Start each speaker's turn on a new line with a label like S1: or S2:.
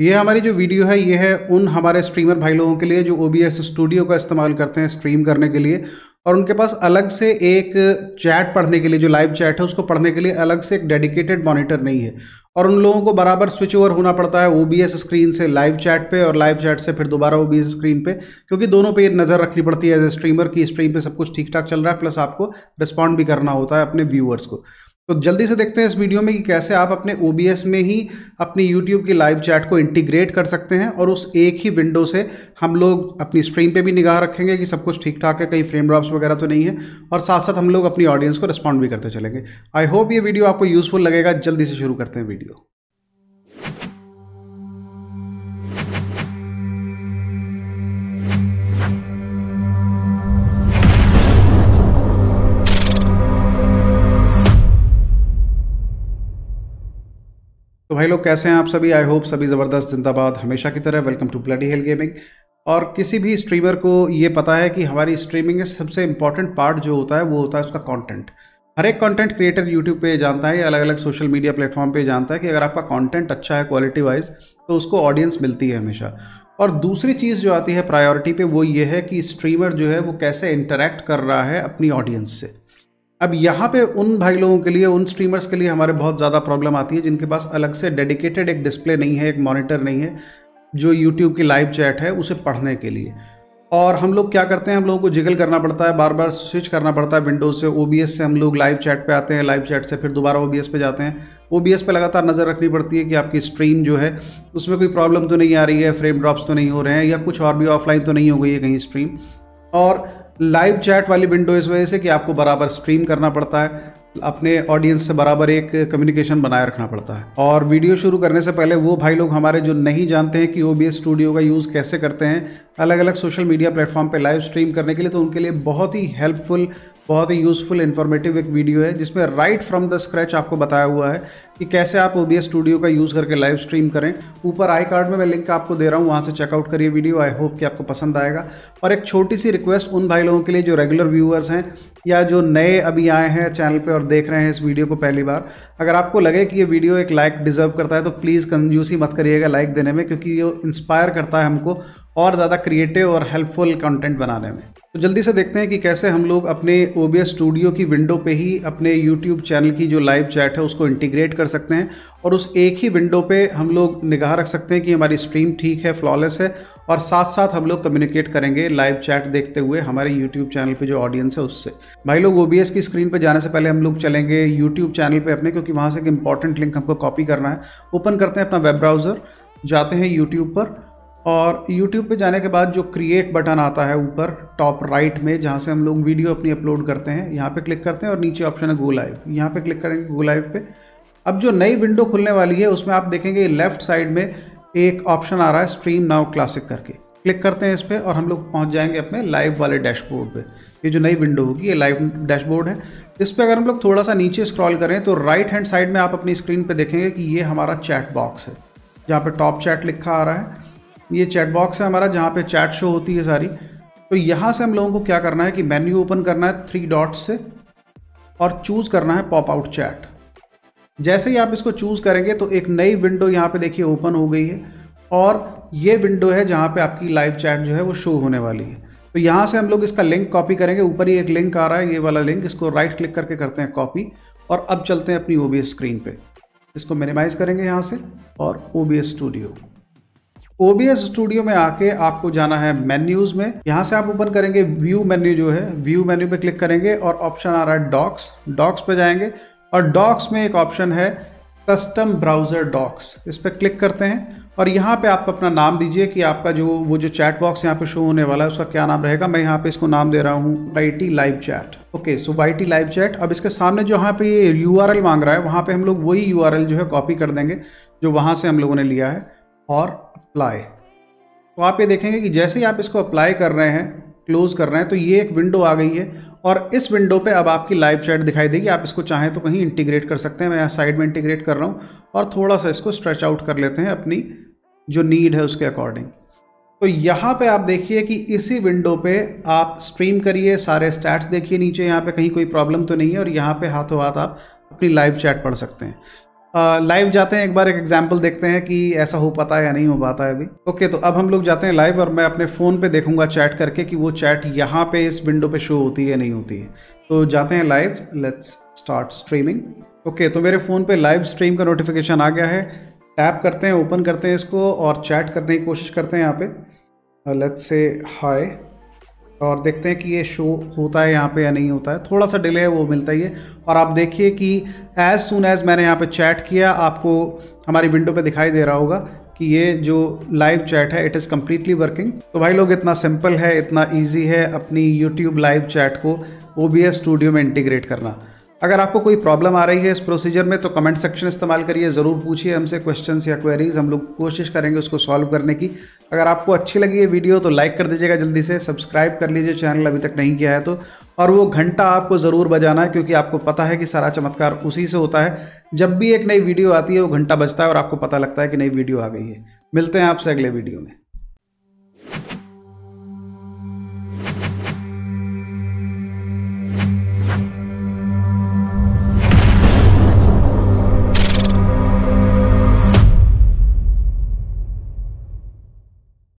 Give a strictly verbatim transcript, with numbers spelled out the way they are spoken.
S1: ये हमारी जो वीडियो है ये है उन हमारे स्ट्रीमर भाई लोगों के लिए जो ओ बी एस स्टूडियो का इस्तेमाल करते हैं स्ट्रीम करने के लिए, और उनके पास अलग से एक चैट पढ़ने के लिए, जो लाइव चैट है उसको पढ़ने के लिए अलग से एक डेडिकेटेड मॉनिटर नहीं है, और उन लोगों को बराबर स्विच ओवर होना पड़ता है ओ बी एस स्क्रीन से लाइव चैट पे और लाइव चैट से फिर दोबारा ओ बी एस स्क्रीन पे, क्योंकि दोनों पे नज़र रखनी पड़ती है एज ए स्ट्रीमर की स्ट्रीम पे सब कुछ ठीक ठाक चल रहा है, प्लस आपको रिस्पॉन्ड भी करना होता है अपने व्यूअर्स को। तो जल्दी से देखते हैं इस वीडियो में कि कैसे आप अपने ओ बी एस में ही अपनी यूट्यूब की लाइव चैट को इंटीग्रेट कर सकते हैं, और उस एक ही विंडो से हम लोग अपनी स्ट्रीम पे भी निगाह रखेंगे कि सब कुछ ठीक ठाक है, कहीं फ्रेम ड्रॉप्स वगैरह तो नहीं है, और साथ साथ हम लोग अपनी ऑडियंस को रिस्पॉन्ड भी करते चलेंगे। आई होप ये वीडियो आपको यूजफुल लगेगा। जल्दी से शुरू करते हैं वीडियो। तो भाई लोग कैसे हैं आप सभी? आई होप सभी ज़बरदस्त, जिंदाबाद हमेशा की तरह। Welcome to bloody hell gaming. और किसी भी स्ट्रीमर को ये पता है कि हमारी स्ट्रीमिंग में सबसे इंपॉर्टेंट पार्ट जो होता है वो होता है उसका कंटेंट। हर एक कंटेंट क्रिएटर यूट्यूब पे जानता है या अलग अलग सोशल मीडिया प्लेटफॉर्म पे जानता है कि अगर आपका कंटेंट अच्छा है क्वालिटी वाइज तो उसको ऑडियंस मिलती है हमेशा। और दूसरी चीज़ जो आती है प्रायोरिटी पे वो ये है कि स्ट्रीमर जो है वो कैसे इंटरेक्ट कर रहा है अपनी ऑडियंस से। अब यहाँ पे उन भाई लोगों के लिए, उन स्ट्रीमर्स के लिए हमारे बहुत ज़्यादा प्रॉब्लम आती है जिनके पास अलग से डेडिकेटेड एक डिस्प्ले नहीं है, एक मॉनिटर नहीं है जो यूट्यूब की लाइव चैट है उसे पढ़ने के लिए। और हम लोग क्या करते हैं, हम लोगों को जिगल करना पड़ता है, बार बार स्विच करना पड़ता है विंडोज से। ओ बी एस से हम लोग लाइव चैट पे आते हैं, लाइव चैट से फिर दोबारा ओ बी एस पे जाते हैं। ओ बी एस पे लगातार नज़र रखनी पड़ती है कि आपकी स्ट्रीम जो है उसमें कोई प्रॉब्लम तो नहीं आ रही है, फ्रेम ड्रॉप्स तो नहीं हो रहे हैं, या कुछ और भी ऑफलाइन तो नहीं हो गई है कहीं स्ट्रीम। और लाइव चैट वाली विंडो इस वजह से कि आपको बराबर स्ट्रीम करना पड़ता है, अपने ऑडियंस से बराबर एक कम्युनिकेशन बनाए रखना पड़ता है। और वीडियो शुरू करने से पहले वो भाई लोग हमारे जो नहीं जानते हैं कि ओ बी एस स्टूडियो का यूज़ कैसे करते हैं अलग अलग सोशल मीडिया प्लेटफॉर्म पे लाइव स्ट्रीम करने के लिए, तो उनके लिए बहुत ही हेल्पफुल, बहुत ही यूज़फुल, इन्फॉर्मेटिव एक वीडियो है जिसमें राइट फ्रॉम द स्क्रैच आपको बताया हुआ है कि कैसे आप ओ बी एस स्टूडियो का यूज़ करके लाइव स्ट्रीम करें। ऊपर आई कार्ड में मैं लिंक आपको दे रहा हूँ, वहाँ से चेकआउट करिए वीडियो। आई होप कि आपको पसंद आएगा। और एक छोटी सी रिक्वेस्ट उन भाई लोगों के लिए जो रेगुलर व्यूअर्स हैं या जो नए अभी आए हैं चैनल पे और देख रहे हैं इस वीडियो को पहली बार, अगर आपको लगे कि ये वीडियो एक लाइक डिज़र्व करता है तो प्लीज़ कंजूसी मत करिएगा लाइक देने में, क्योंकि ये इंस्पायर करता है हमको और ज़्यादा क्रिएटिव और हेल्पफुल कंटेंट बनाने में। तो जल्दी से देखते हैं कि कैसे हम लोग अपने ओ बी एस स्टूडियो की विंडो पे ही अपने यूट्यूब चैनल की जो लाइव चैट है उसको इंटीग्रेट कर सकते हैं, और उस एक ही विंडो पे हम लोग निगाह रख सकते हैं कि हमारी स्ट्रीम ठीक है, फ्लॉलेस है, और साथ साथ हम लोग कम्युनिकेट करेंगे लाइव चैट देखते हुए हमारे यूट्यूब चैनल पे जो ऑडियंस है उससे। भाई लोग ओ बी एस की स्क्रीन पे जाने से पहले हम लोग चलेंगे यूट्यूब चैनल पे अपने, क्योंकि वहाँ से एक इंपॉर्टेंट लिंक हमको कॉपी करना है। ओपन करते हैं अपना वेब ब्राउज़र, जाते हैं यूट्यूब पर, और YouTube पे जाने के बाद जो क्रिएट बटन आता है ऊपर टॉप राइट में, जहाँ से हम लोग वीडियो अपनी अपलोड करते हैं, यहाँ पे क्लिक करते हैं और नीचे ऑप्शन है गो लाइव, यहाँ पे क्लिक करेंगे गो लाइव पे। अब जो नई विंडो खुलने वाली है उसमें आप देखेंगे लेफ्ट साइड में एक ऑप्शन आ रहा है स्ट्रीम नाउ क्लासिक करके, क्लिक करते हैं इस पर और हम लोग पहुँच जाएंगे अपने लाइव वाले डैशबोर्ड पर। ये जो नई विंडो होगी ये लाइव डैशबोर्ड है। इस पर अगर हम लोग थोड़ा सा नीचे स्क्रॉल करें तो राइट हैंड साइड में आप अपनी स्क्रीन पर देखेंगे कि ये हमारा चैट बॉक्स है, जहाँ पर टॉप चैट लिखा आ रहा है। ये चैट बॉक्स है हमारा जहाँ पे चैट शो होती है सारी। तो यहाँ से हम लोगों को क्या करना है कि मेन्यू ओपन करना है थ्री डॉट्स से और चूज़ करना है पॉप आउट चैट। जैसे ही आप इसको चूज़ करेंगे तो एक नई विंडो यहाँ पे देखिए ओपन हो गई है, और ये विंडो है जहाँ पे आपकी लाइव चैट जो है वो शो होने वाली है। तो यहाँ से हम लोग इसका लिंक कॉपी करेंगे। ऊपर ही एक लिंक आ रहा है, ये वाला लिंक, इसको राइट क्लिक करके करते हैं कॉपी, और अब चलते हैं अपनी ओ बी एस स्क्रीन पे। इसको मिनिमाइज़ करेंगे यहाँ से, और O B S studio O B S studio में आके आपको जाना है मेन्यूज़ में। यहाँ से आप ओपन करेंगे व्यू मेन्यू, जो है व्यू मेन्यू पे क्लिक करेंगे और ऑप्शन आ रहा है डॉक्स, डॉक्स पे जाएंगे, और डॉक्स में एक ऑप्शन है कस्टम ब्राउज़र डॉक्स, इस पर क्लिक करते हैं। और यहाँ पे आप अपना नाम दीजिए कि आपका जो वो जो चैट बॉक्स यहाँ पे शो होने वाला है उसका क्या नाम रहेगा। मैं यहाँ पे इसको नाम दे रहा हूँ Y T live chat. Okay, so Y T live chat. अब इसके सामने जो यहाँ पे ये यू आर एल मांग रहा है, वहाँ पे हम लोग वही यू आर एल जो है कॉपी कर देंगे जो वहाँ से हम लोगों ने लिया है, और अप्लाई। तो आप ये देखेंगे कि जैसे ही आप इसको अप्लाई कर रहे हैं, क्लोज कर रहे हैं, तो ये एक विंडो आ गई है, और इस विंडो पे अब आपकी लाइव चैट दिखाई देगी। आप इसको चाहें तो कहीं इंटीग्रेट कर सकते हैं। मैं यहाँ साइड में इंटीग्रेट कर रहा हूँ, और थोड़ा सा इसको स्ट्रेच आउट कर लेते हैं अपनी जो नीड है उसके अकॉर्डिंग। तो यहाँ पे आप देखिए कि इसी विंडो पे आप स्ट्रीम करिए, सारे स्टैट्स देखिए नीचे, यहाँ पे कहीं कोई प्रॉब्लम तो नहीं है, और यहाँ पे हाथों हाथ आप अपनी लाइव चैट पढ़ सकते हैं। लाइव uh, जाते हैं, एक बार एक एग्जांपल देखते हैं कि ऐसा हो पाता है या नहीं हो पाता है अभी। ओके okay, तो अब हम लोग जाते हैं लाइव और मैं अपने फ़ोन पे देखूंगा चैट करके कि वो चैट यहाँ पे इस विंडो पे शो होती है या नहीं होती है। तो जाते हैं live, let's start streaming. Okay, तो मेरे फ़ोन पे लाइव स्ट्रीम का नोटिफिकेशन आ गया है। टैप करते हैं, ओपन करते हैं इसको और चैट करने की कोशिश करते हैं यहाँ पे। लेट्स से हाय और देखते हैं कि ये शो होता है यहाँ पे या नहीं होता है। थोड़ा सा डिले है, वो मिलता ही है। और आप देखिए कि एज सुन एज मैंने यहाँ पे चैट किया, आपको हमारी विंडो पे दिखाई दे रहा होगा कि ये जो लाइव चैट है इट इज़ कम्प्लीटली वर्किंग। तो भाई लोग, इतना सिंपल है, इतना ईजी है अपनी यूट्यूब लाइव चैट को ओ बी एस स्टूडियो में इंटीग्रेट करना। अगर आपको कोई प्रॉब्लम आ रही है इस प्रोसीजर में तो कमेंट सेक्शन इस्तेमाल करिए, ज़रूर पूछिए हमसे क्वेश्चंस या क्वेरीज, हम लोग कोशिश करेंगे उसको सॉल्व करने की। अगर आपको अच्छी लगी ये वीडियो तो लाइक कर दीजिएगा, जल्दी से सब्सक्राइब कर लीजिए चैनल अभी तक नहीं किया है तो, और वो घंटा आपको ज़रूर बजाना है क्योंकि आपको पता है कि सारा चमत्कार उसी से होता है। जब भी एक नई वीडियो आती है वो घंटा बजता है और आपको पता लगता है कि नई वीडियो आ गई है। मिलते हैं आपसे अगले वीडियो में।